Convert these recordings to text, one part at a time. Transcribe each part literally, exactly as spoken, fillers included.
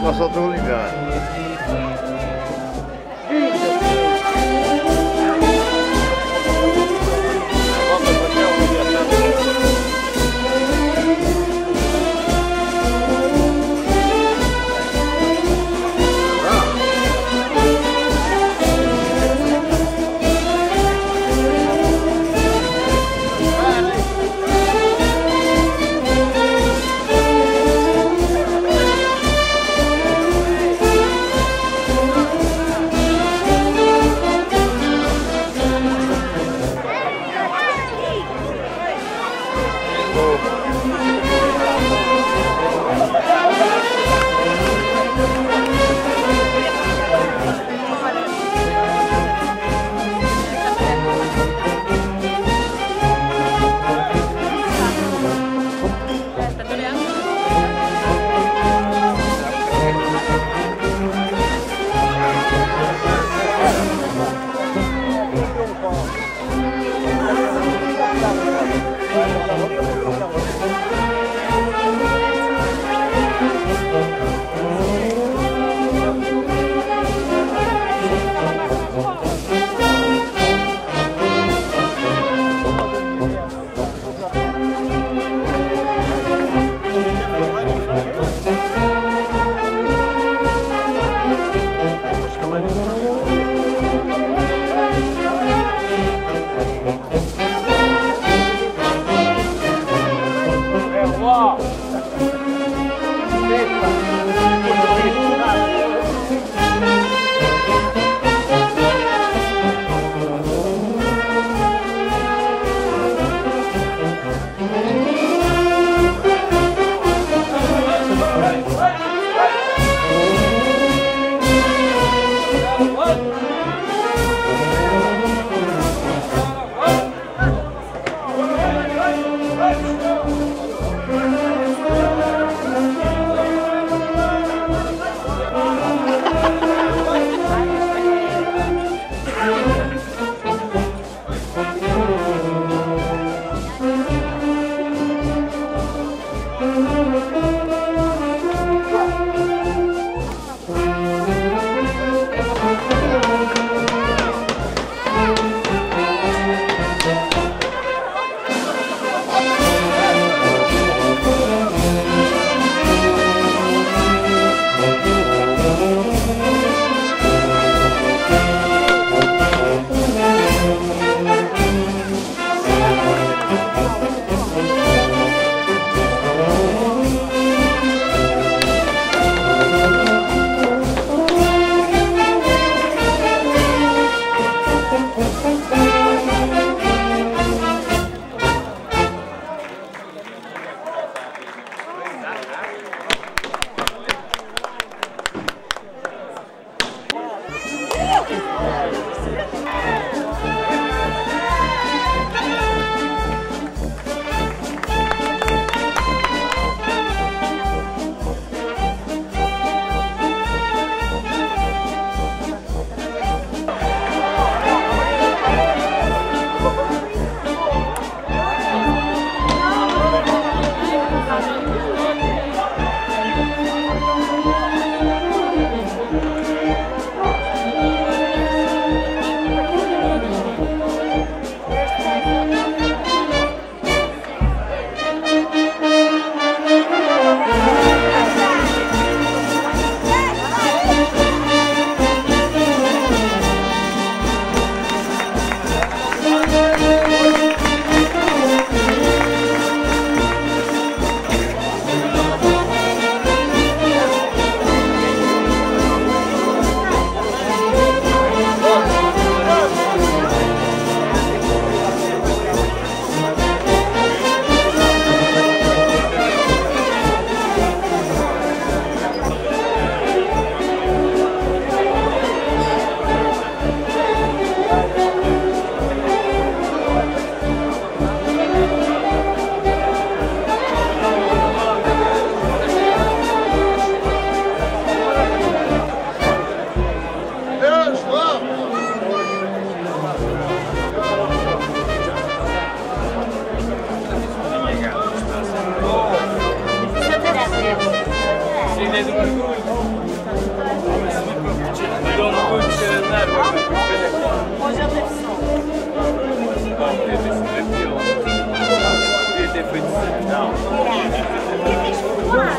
nosso outro lugar.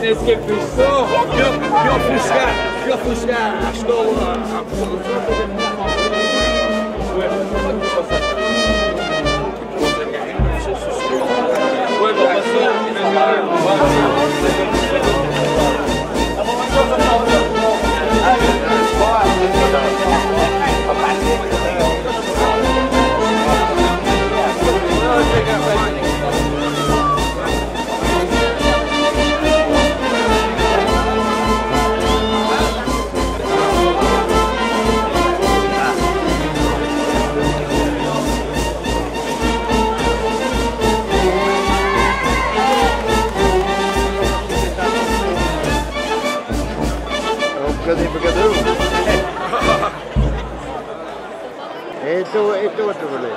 nem sequer fiz. Eu fui chegar, eu fui chegar à escola, à professora. Itu itu betul boleh.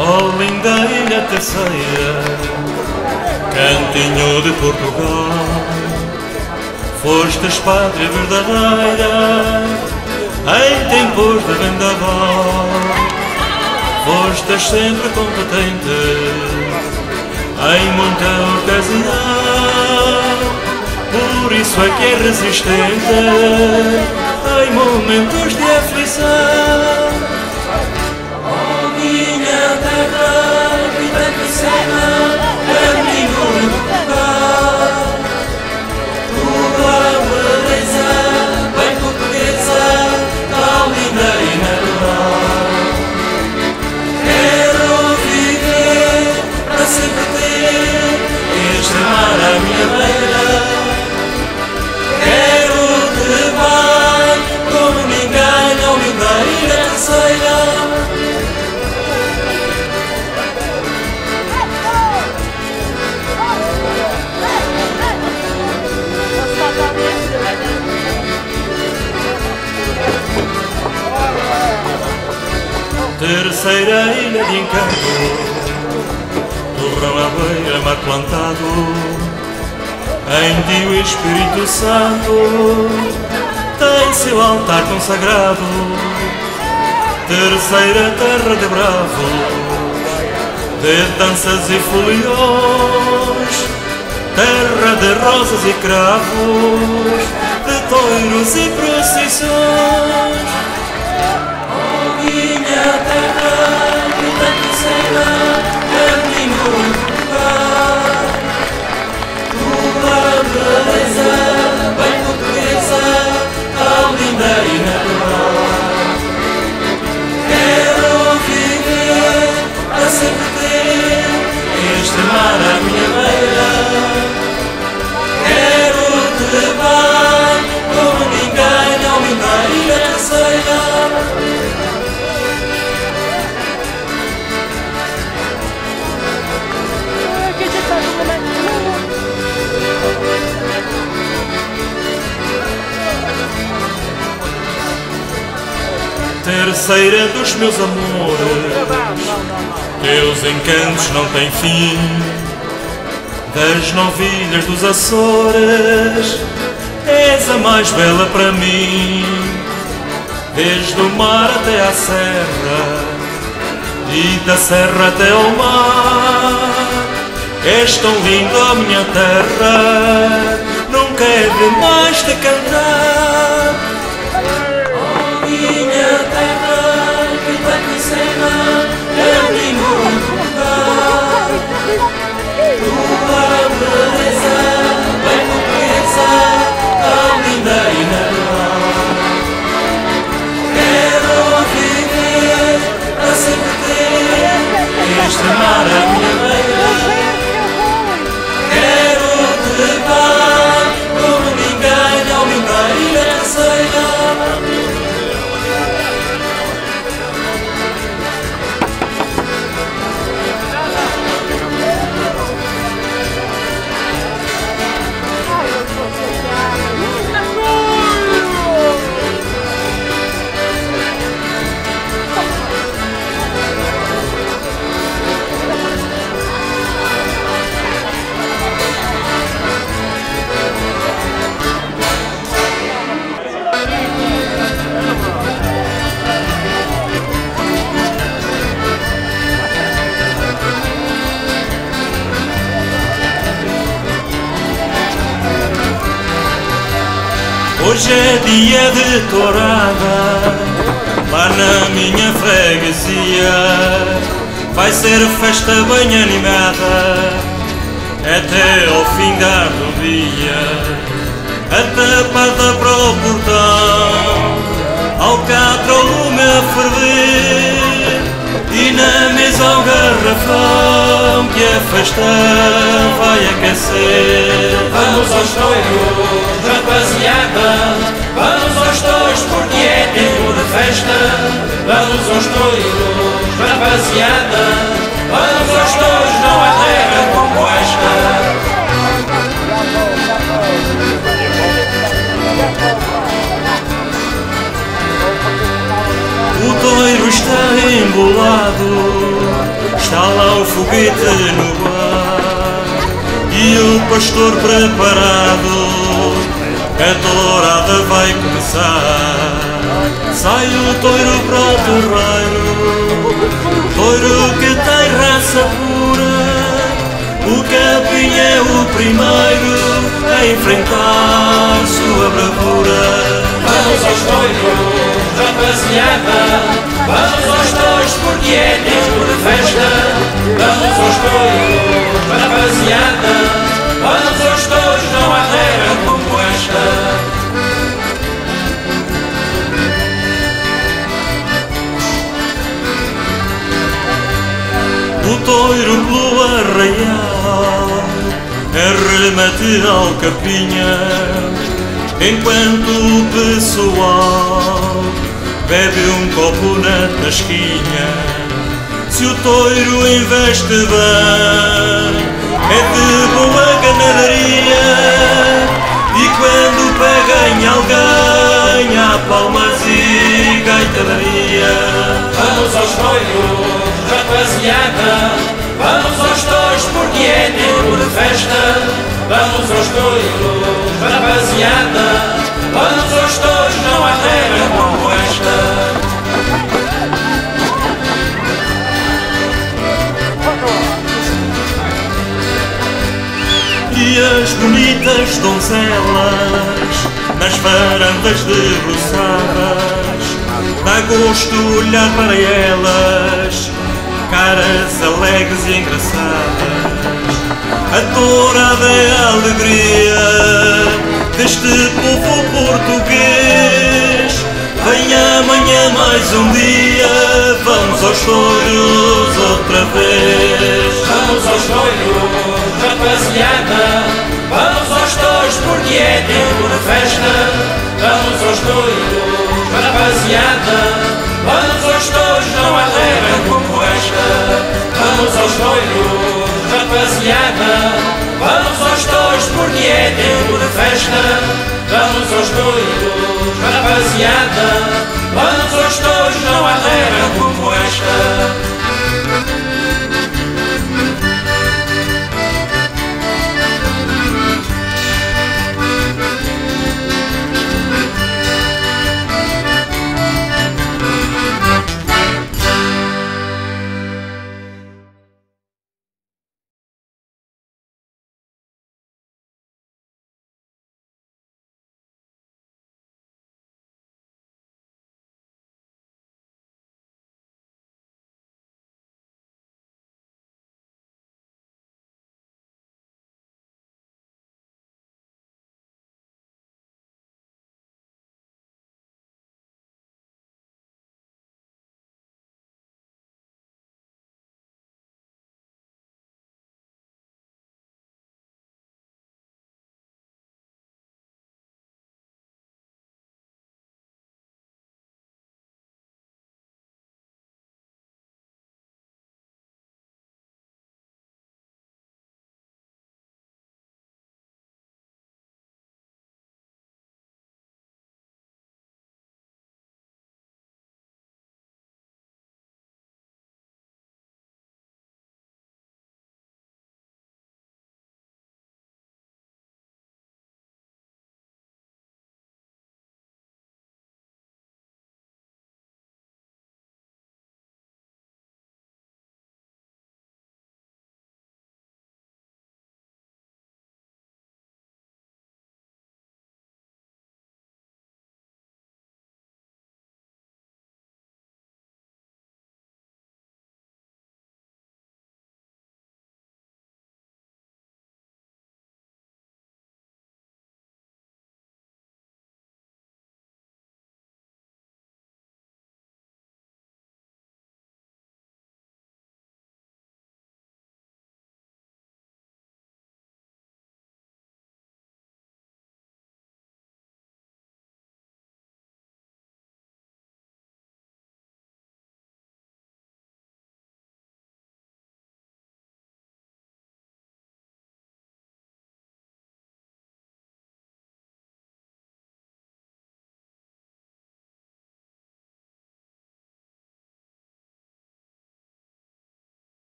Oh, linda ilha terceira, cantinho de Portugal, fostes pátria verdadeira em tempos de vendaval. Fostes sempre competente em muita ocasião, por isso é que é resistente em momentos de aflição. Oh, minha terra, vida crescida, caminho de Portugal, tua beleza, bem portuguesa, tão linda e natural. Quero viver para sempre ter e extremar a minha beira. Quero-te bem como ninguém, não ninguém na terceira. Terceira ilha de encanto, torrão à beira, mar plantado, em ti o Espírito Santo tem seu altar consagrado. Terceira terra de bravos, de danças e foliões, terra de rosas e cravos, de touros e procissões. Minha terra, vida terceira, caminho de Portugal, tua beleza, bem portuguesa, tão linda e natural. Quero viver para sempre ter e extremar a minha beira. Quero-te bem como ninguém, não ninguém na terceira. Terceira dos meus amores, teus encantos não têm fim. Das novilhas dos Açores, és a mais bela para mim. Desde o mar até à serra, e da serra até ao mar, és tão linda a minha terra, nunca é demais te cantar. Oh, minha terra, vida crescida, caminho de Portugal, tua beleza, bem portuguesa, tão linda e natural. Quero viver para sempre ter e extremar a minha beira. Quero-te bem como ninguém, não ninguém na terceira. Hoje é dia de tourada, lá na minha freguesia. Vai ser festa bem animada, até ao fim do dia. A tapada para o portão, alcatra o lume a ferver, e na mesa o garrafão que a festa vai aquecer. Vamos aos touros, rapaziada, vamos aos touros porque é tempo de festa. Vamos aos touros, rapaziada, vamos aos touros, não há terra como esta. O toiro está embolado, está lá o foguete no ar e o pastor preparado, a tourada vai começar. Sai o touro para o terreiro, touro que tem raça pura, o capim é o primeiro a enfrentar sua bravura. Vamos aos touros, rapaziada, vamos aos touros porque é tempo de festa. Vamos aos touros, rapaziada, vamos aos touros, não há terra como esta. O touro pelo arraial arremete ao capinha, enquanto o pessoal bebe um copo na tasquinha. Se o touro investe bem, é de boa ganadaria, e quando pega em alguém, há palmas e gaitadaria. Vamos aos touros, rapaziada, vamos aos touros porque é tempo de festa. Vamos aos touros, rapaziada, vamos aos touros, não há terra como esta. E as bonitas donzelas nas varandas debruçadas, dá gosto olhar para elas, caras alegres e engraçadas. A tourada é a alegria deste povo português. Vem amanhã mais um dia, vamos aos touros outra vez. Vamos aos touros, rapaziada, vamos aos touros porque é tempo de festa. Vamos aos touros, rapaziada, vamos aos touros, não há terra como esta. Vamos aos touros, rapaziada, vamos aos touros porque é tempo de festa. Vamos aos touros, rapaziada, vamos